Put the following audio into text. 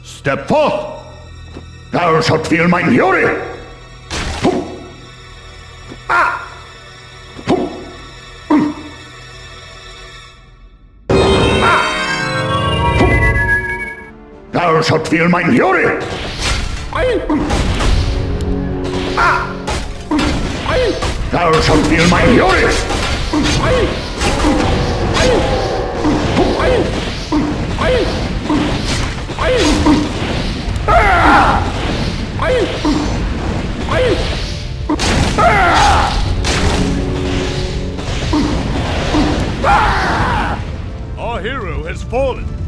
Step forth! Thou shalt feel my fury! Thou shalt feel my fury! Thou shalt feel my fury! Our hero has fallen.